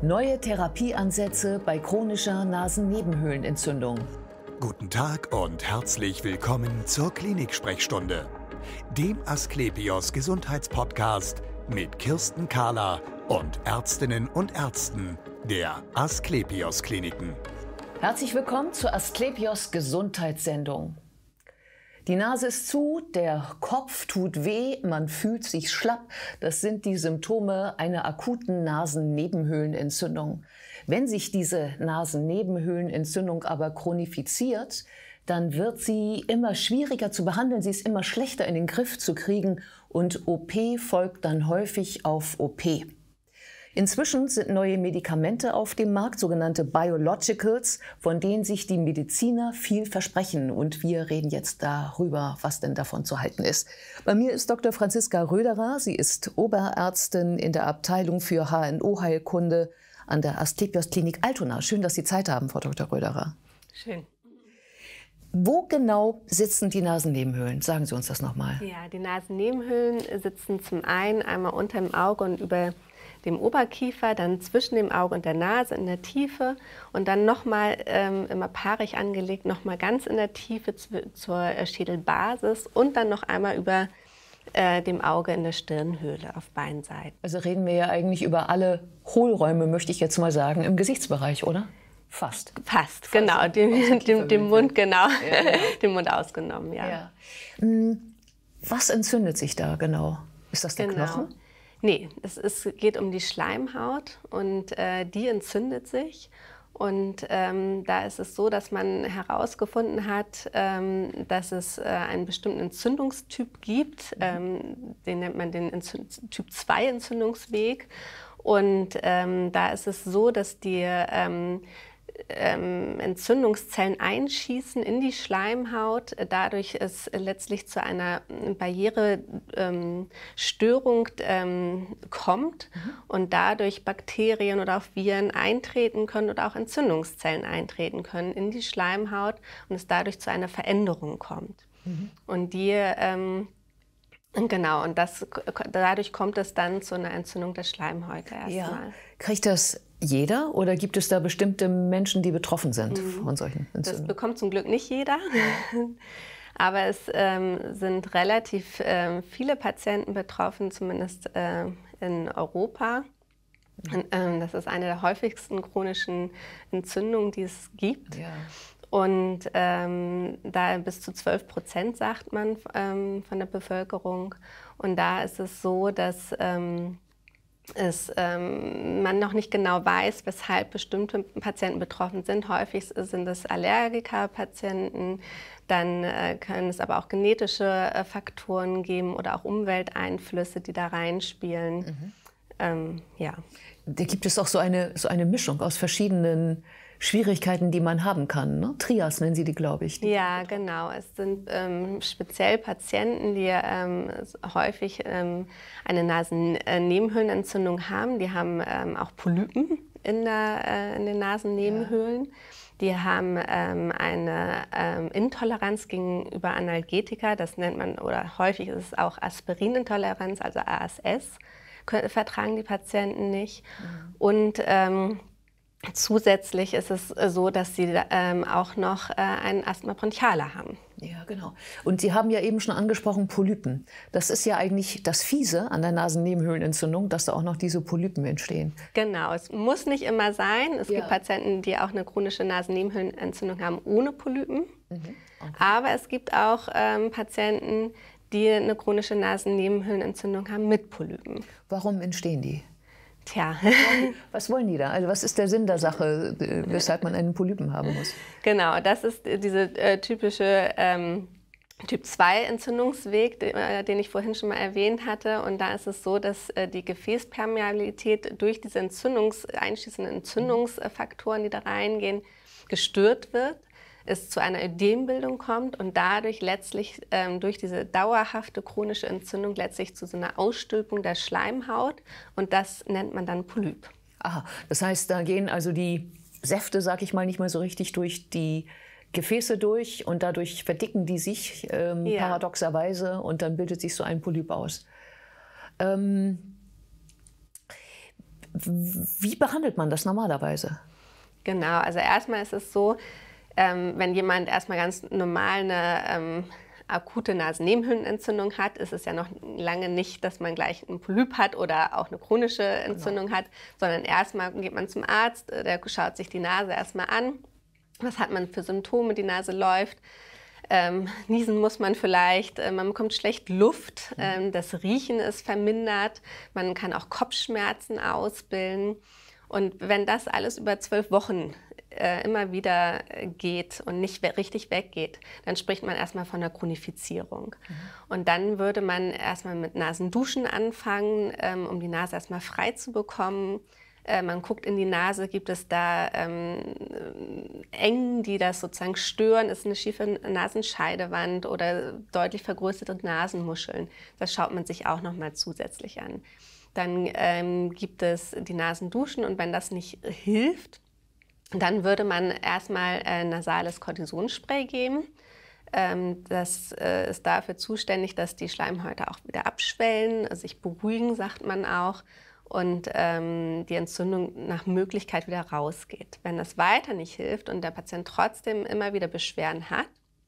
Neue Therapieansätze bei chronischer Nasennebenhöhlenentzündung. Guten Tag und herzlich willkommen zur Klinik-Sprechstunde, dem Asklepios Gesundheitspodcast mit Kirsten Kahler und Ärztinnen und Ärzten der Asklepios Kliniken. Herzlich willkommen zur Asklepios Gesundheitssendung. Die Nase ist zu, der Kopf tut weh, man fühlt sich schlapp. Das sind die Symptome einer akuten Nasennebenhöhlenentzündung. Wenn sich diese Nasennebenhöhlenentzündung aber chronifiziert, dann wird sie immer schwieriger zu behandeln, sie ist immer schlechter in den Griff zu kriegen und OP folgt dann häufig auf OP. Inzwischen sind neue Medikamente auf dem Markt, sogenannte Biologicals, von denen sich die Mediziner viel versprechen. Und wir reden jetzt darüber, was denn davon zu halten ist. Bei mir ist Dr. Franziska Röderer. Sie ist Oberärztin in der Abteilung für HNO-Heilkunde an der Asklepios Klinik Altona. Schön, dass Sie Zeit haben, Frau Dr. Röderer. Schön. Wo genau sitzen die Nasennebenhöhlen? Sagen Sie uns das nochmal. Ja, die Nasennebenhöhlen sitzen zum einen einmal unter dem Auge und über dem Oberkiefer, dann zwischen dem Auge und der Nase in der Tiefe und dann nochmal immer paarig angelegt, nochmal ganz in der Tiefe zur Schädelbasis und dann noch einmal über dem Auge in der Stirnhöhle auf beiden Seiten. Also reden wir ja eigentlich über alle Hohlräume, möchte ich jetzt mal sagen, im Gesichtsbereich, oder? Fast. Fast, genau. Den Mund, genau. Ja, genau. Den Mund ausgenommen, ja. Ja. Was entzündet sich da genau? Ist das der Knochen? Nee, es geht um die Schleimhaut und die entzündet sich. Und da ist es so, dass man herausgefunden hat, dass es einen bestimmten Entzündungstyp gibt. Den nennt man den Typ 2 Entzündungsweg. Und da ist es so, dass die Entzündungszellen einschießen in die Schleimhaut, dadurch es letztlich zu einer Barrierestörung kommt und dadurch Bakterien oder auch Viren eintreten können oder auch Entzündungszellen eintreten können in die Schleimhaut und es dadurch zu einer Veränderung kommt. Und genau, und dadurch kommt es dann zu einer Entzündung der Schleimhäute erstmal. Ja. Kriegt das jeder oder gibt es da bestimmte Menschen, die betroffen sind von solchen Entzündungen? Das bekommt zum Glück nicht jeder, aber es sind relativ viele Patienten betroffen, zumindest in Europa. Das ist eine der häufigsten chronischen Entzündungen, die es gibt. Ja. Und da bis zu 12%, sagt man, von der Bevölkerung. Und da ist es so, dass man noch nicht genau weiß, weshalb bestimmte Patienten betroffen sind. Häufig sind es Allergiker-Patienten, dann können es aber auch genetische Faktoren geben oder auch Umwelteinflüsse, die da reinspielen. Ja. Da gibt es auch so eine Mischung aus verschiedenen Schwierigkeiten, die man haben kann. Ne? Trias nennen Sie die, glaube ich. Ja, genau. Es sind speziell Patienten, die häufig eine Nasennebenhöhlenentzündung haben. Die haben auch Polypen in den Nasennebenhöhlen. Ja. Die haben eine Intoleranz gegenüber Analgetika. Das nennt man, oder häufig ist es auch Aspirinintoleranz, also ASS. Vertragen die Patienten nicht. Und zusätzlich ist es so, dass sie auch noch einen Asthma bronchiale haben. Ja, genau. Und Sie haben ja eben schon angesprochen, Polypen. Das ist ja eigentlich das Fiese an der Nasennebenhöhlenentzündung, dass da auch noch diese Polypen entstehen. Genau, es muss nicht immer sein. Es gibt Patienten, die auch eine chronische Nasennebenhöhlenentzündung haben ohne Polypen. Okay. Aber es gibt auch Patienten, die eine chronische Nasennebenhöhlenentzündung haben mit Polypen. Warum entstehen die? Tja. Was wollen die da? Also was ist der Sinn der Sache, weshalb man einen Polypen haben muss? Genau, das ist diese typische Typ 2 Entzündungsweg, den ich vorhin schon mal erwähnt hatte. Und da ist es so, dass die Gefäßpermeabilität durch diese einschließenden Entzündungsfaktoren, die da reingehen, gestört wird. Es zu einer Ödembildung kommt und dadurch letztlich durch diese dauerhafte chronische Entzündung letztlich zu so einer Ausstülpung der Schleimhaut und das nennt man dann Polyp. Aha, das heißt, da gehen also die Säfte, sag ich mal, nicht mehr so richtig durch die Gefäße durch und dadurch verdicken die sich paradoxerweise und dann bildet sich so ein Polyp aus. Wie behandelt man das normalerweise? Genau, also erstmal ist es so, wenn jemand erstmal ganz normal eine akute Nasennebenhöhlenentzündung hat, ist es ja noch lange nicht, dass man gleich einen Polyp hat oder auch eine chronische Entzündung hat, sondern erstmal geht man zum Arzt, der schaut sich die Nase erstmal an. Was hat man für Symptome? Die Nase läuft. Niesen muss man vielleicht, man bekommt schlecht Luft, das Riechen ist vermindert, man kann auch Kopfschmerzen ausbilden. Und wenn das alles über 12 Wochen immer wieder geht und nicht richtig weggeht, dann spricht man erstmal von einer Chronifizierung. Und dann würde man erstmal mit Nasenduschen anfangen, um die Nase erstmal frei zu bekommen. Man guckt in die Nase, gibt es da Engen, die das sozusagen stören? Ist eine schiefe Nasenscheidewand oder deutlich vergrößerte Nasenmuscheln? Das schaut man sich auch nochmal zusätzlich an. Dann gibt es die Nasenduschen und wenn das nicht hilft, dann würde man erstmal nasales Cortisonspray geben. Das ist dafür zuständig, dass die Schleimhäute auch wieder abschwellen, sich beruhigen, sagt man auch, und die Entzündung nach Möglichkeit wieder rausgeht. Wenn das weiter nicht hilft und der Patient trotzdem immer wieder Beschwerden hat,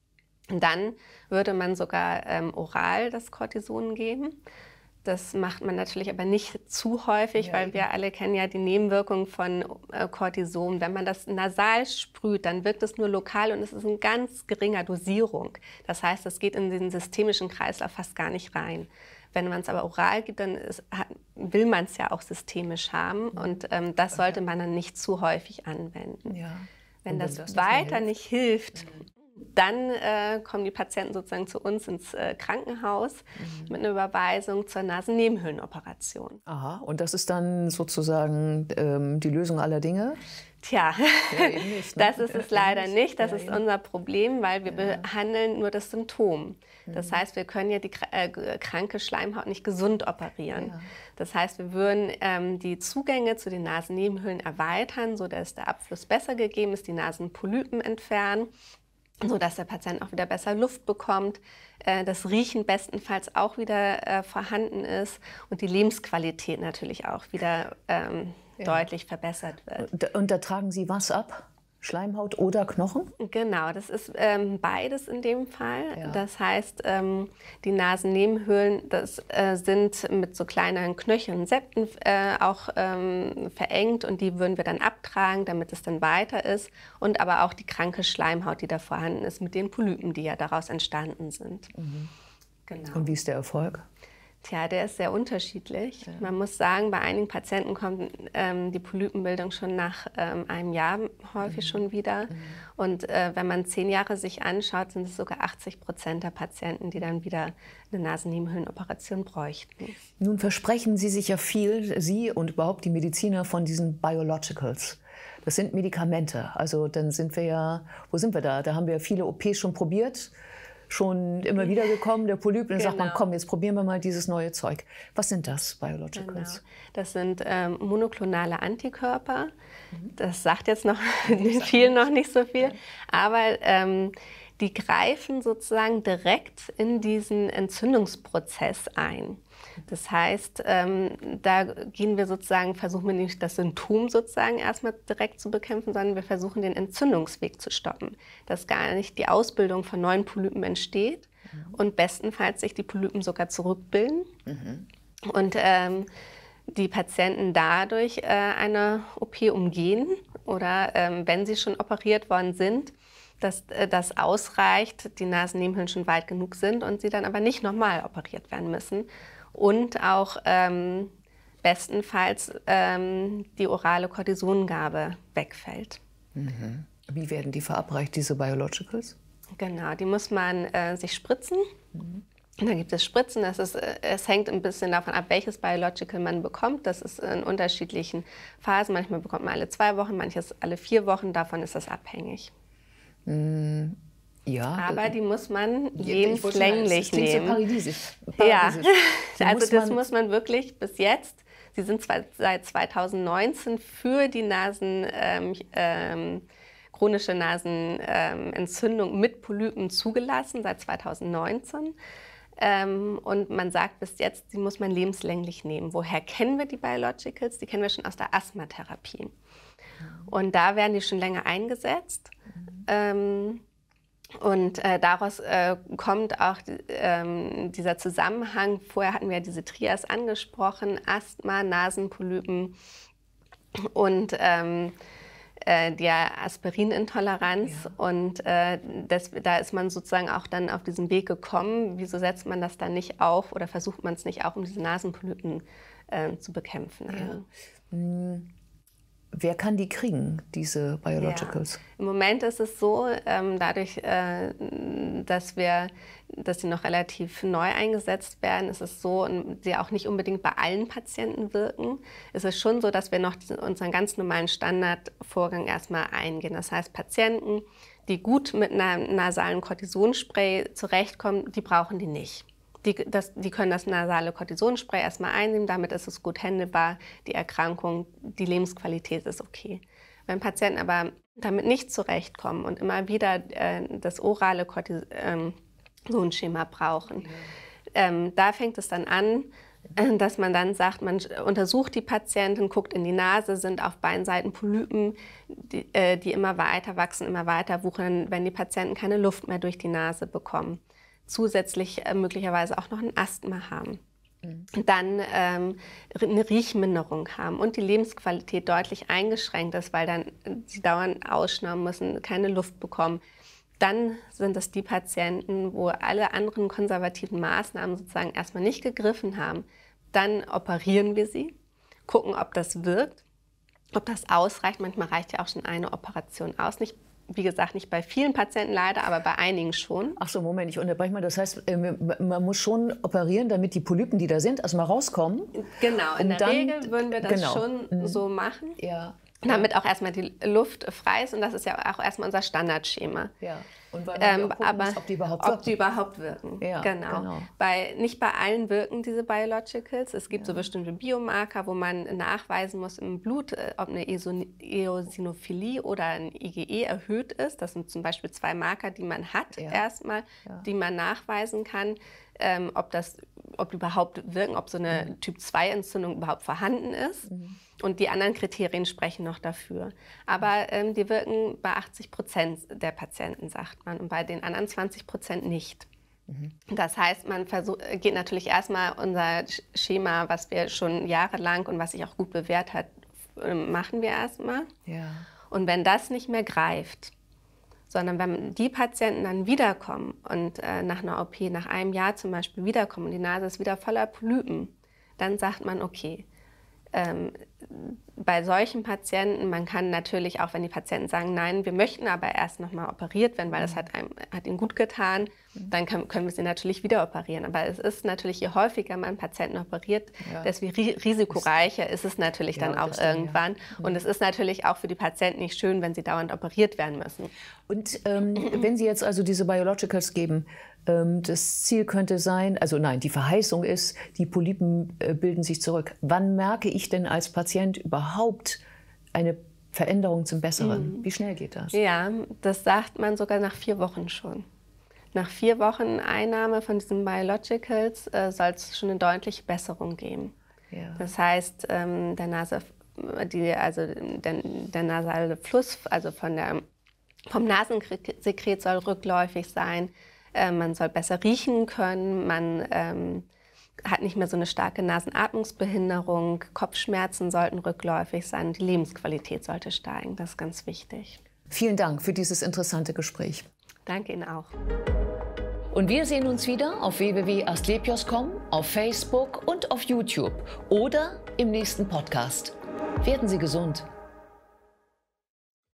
dann würde man sogar oral das Cortison geben. Das macht man natürlich aber nicht zu häufig, weil wir alle kennen ja die Nebenwirkungen von Cortison. Wenn man das nasal sprüht, dann wirkt es nur lokal und es ist in ganz geringer Dosierung. Das heißt, es geht in den systemischen Kreislauf fast gar nicht rein. Wenn man es aber oral gibt, dann will man es ja auch systemisch haben und das sollte man dann nicht zu häufig anwenden. Ja. Wenn das weiter nicht hilft, dann kommen die Patienten sozusagen zu uns ins Krankenhaus mit einer Überweisung zur Nasennebenhöhlenoperation. Aha, und das ist dann sozusagen die Lösung aller Dinge? Tja, nicht, ne? Das ist es leider nicht. Das ist unser Problem, weil wir behandeln nur das Symptom. Das heißt, wir können ja die kranke Schleimhaut nicht gesund operieren. Ja. Das heißt, wir würden die Zugänge zu den Nasennebenhöhlen erweitern, sodass der Abfluss besser gegeben ist, die Nasenpolypen entfernen, sodass der Patient auch wieder besser Luft bekommt, das Riechen bestenfalls auch wieder vorhanden ist und die Lebensqualität natürlich auch wieder deutlich verbessert wird. Und da tragen Sie was ab? Schleimhaut oder Knochen? Genau, das ist beides in dem Fall. Ja. Das heißt, die Nasennebenhöhlen, das sind mit so kleinen Knöcheln und Septen auch verengt und die würden wir dann abtragen, damit es dann weiter ist. Und aber auch die kranke Schleimhaut, die da vorhanden ist, mit den Polypen, die ja daraus entstanden sind. Genau. Und wie ist der Erfolg? Tja, der ist sehr unterschiedlich. Ja. Man muss sagen, bei einigen Patienten kommt die Polypenbildung schon nach einem Jahr häufig schon wieder. Und wenn man 10 Jahre sich anschaut, sind es sogar 80% der Patienten, die dann wieder eine Nasennebenhöhlenoperation bräuchten. Nun versprechen Sie sich ja viel, Sie und überhaupt die Mediziner, von diesen Biologicals. Das sind Medikamente. Also dann sind wir ja, wo sind wir da? Da haben wir viele OPs schon probiert. Schon immer wieder gekommen, der Polyp, und dann sagt man, komm, jetzt probieren wir mal dieses neue Zeug. Was sind das, Biologicals? Genau. Das sind monoklonale Antikörper. Das sagt jetzt noch vielen noch nicht so viel, aber die greifen sozusagen direkt in diesen Entzündungsprozess ein. Das heißt, da gehen wir sozusagen, versuchen wir nicht das Symptom sozusagen erstmal direkt zu bekämpfen, sondern wir versuchen den Entzündungsweg zu stoppen, dass gar nicht die Ausbildung von neuen Polypen entsteht und bestenfalls sich die Polypen sogar zurückbilden und die Patienten dadurch eine OP umgehen oder wenn sie schon operiert worden sind, dass das ausreicht, die Nasennebenhöhlen schon weit genug sind und sie dann aber nicht nochmal operiert werden müssen. Und auch bestenfalls die orale Cortisongabe wegfällt. Wie werden die verabreicht, diese Biologicals? Genau, die muss man sich spritzen. Und dann gibt es Spritzen. Es hängt ein bisschen davon ab, welches Biological man bekommt. Das ist in unterschiedlichen Phasen. Manchmal bekommt man alle 2 Wochen, manches alle 4 Wochen. Davon ist das abhängig. Ja, aber die muss man lebenslänglich nehmen. So paradiesisch. Ja, also das muss man wirklich bis jetzt. Sie sind zwar seit 2019 für die chronische Nasenentzündung mit Polypen zugelassen, seit 2019. Und man sagt bis jetzt, die muss man lebenslänglich nehmen. Woher kennen wir die Biologicals? Die kennen wir schon aus der Asthmatherapie. Und da werden die schon länger eingesetzt. Daraus kommt auch dieser Zusammenhang. Vorher hatten wir diese Trias angesprochen, Asthma, Nasenpolypen und der Aspirinintoleranz. Ja. Und da ist man sozusagen auch dann auf diesen Weg gekommen. Wieso setzt man das dann nicht auf oder versucht man es nicht auch, um diese Nasenpolypen zu bekämpfen? Ja. Wer kann die kriegen, diese Biologicals? Ja. Im Moment ist es so, dadurch, dass sie noch relativ neu eingesetzt werden, ist es so, und sie auch nicht unbedingt bei allen Patienten wirken, ist es schon so, dass wir noch unseren ganz normalen Standardvorgang erstmal eingehen. Das heißt, Patienten, die gut mit einem nasalen Cortisonspray zurechtkommen, die brauchen die nicht. Die können das nasale Cortisonspray erstmal einnehmen, damit ist es gut handelbar, die Erkrankung, die Lebensqualität ist okay. Wenn Patienten aber damit nicht zurechtkommen und immer wieder das orale Cortisonschema brauchen, da fängt es dann an, dass man dann sagt, man untersucht die Patienten, guckt in die Nase, sind auf beiden Seiten Polypen, die immer weiter wachsen, immer weiter wuchern, wenn die Patienten keine Luft mehr durch die Nase bekommen. Zusätzlich möglicherweise auch noch ein Asthma haben. Dann eine Riechminderung haben und die Lebensqualität deutlich eingeschränkt ist, weil dann sie dauernd ausschnauben müssen, keine Luft bekommen. Dann sind es die Patienten, wo alle anderen konservativen Maßnahmen sozusagen erstmal nicht gegriffen haben. Dann operieren wir sie, gucken, ob das wirkt, ob das ausreicht. Manchmal reicht ja auch schon eine Operation aus. Wie gesagt, nicht bei vielen Patienten leider, aber bei einigen schon. Ach so, Moment, ich unterbreche mal. Das heißt, man muss schon operieren, damit die Polypen, die da sind, erstmal rauskommen? Genau, in der Regel würden wir das schon so machen, damit auch erstmal die Luft frei ist. Und das ist ja auch erstmal unser Standardschema. Ja. Und weil aber ob die überhaupt wirken. Ja, genau. Nicht bei allen wirken diese Biologicals. Es gibt so bestimmte Biomarker, wo man nachweisen muss im Blut, ob eine Eosinophilie oder ein IgE erhöht ist. Das sind zum Beispiel 2 Marker, die man hat erstmal, die man nachweisen kann, ob die überhaupt wirken, ob so eine Typ-2-Entzündung überhaupt vorhanden ist. Und die anderen Kriterien sprechen noch dafür. Aber die wirken bei 80% der Patienten, sagt man, und bei den anderen 20% nicht. Das heißt, man geht natürlich erstmal unser Schema, was wir schon jahrelang und was sich auch gut bewährt hat, machen wir erstmal. Ja. Und wenn das nicht mehr greift, sondern wenn die Patienten dann wiederkommen und nach einer OP, nach einem Jahr zum Beispiel wiederkommen und die Nase ist wieder voller Polypen, dann sagt man, okay, bei solchen Patienten, man kann natürlich auch, wenn die Patienten sagen, nein, wir möchten aber erst nochmal operiert werden, weil das hat ihnen gut getan, dann können wir sie natürlich wieder operieren. Aber es ist natürlich, je häufiger man Patienten operiert, desto risikoreicher ist es natürlich dann auch irgendwann. Und es ist natürlich auch für die Patienten nicht schön, wenn sie dauernd operiert werden müssen. Und wenn Sie jetzt also diese Biologicals geben, das Ziel könnte sein, also nein, die Verheißung ist, die Polypen bilden sich zurück. Wann merke ich denn als Patient überhaupt eine Veränderung zum Besseren? Wie schnell geht das? Ja, das sagt man sogar nach 4 Wochen schon. Nach 4 Wochen Einnahme von diesen Biologicals soll es schon eine deutliche Besserung geben. Ja. Das heißt, der nasale Fluss, also vom Nasensekret soll rückläufig sein. Man soll besser riechen können, man hat nicht mehr so eine starke Nasenatmungsbehinderung, Kopfschmerzen sollten rückläufig sein, die Lebensqualität sollte steigen, das ist ganz wichtig. Vielen Dank für dieses interessante Gespräch. Danke Ihnen auch. Und wir sehen uns wieder auf www.asklepios.com, auf Facebook und auf YouTube oder im nächsten Podcast. Werden Sie gesund!